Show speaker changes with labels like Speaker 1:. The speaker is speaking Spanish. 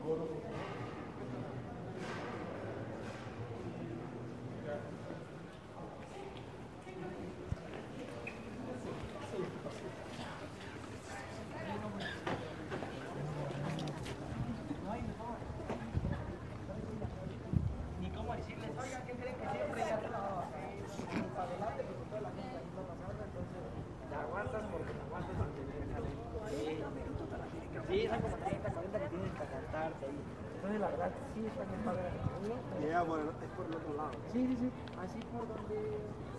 Speaker 1: Ni cómo decirles, oigan, ¿qué creen que siempre ya te para adelante, porque toda la gente ahí está pasando, entonces te aguantas porque te aguantas ante el jale. Sí, son como 30, 40 que tienen que aguantarte ahí. Entonces la verdad sí está bien padre.
Speaker 2: Ya, bueno, es por el otro lado.
Speaker 1: Sí, así por donde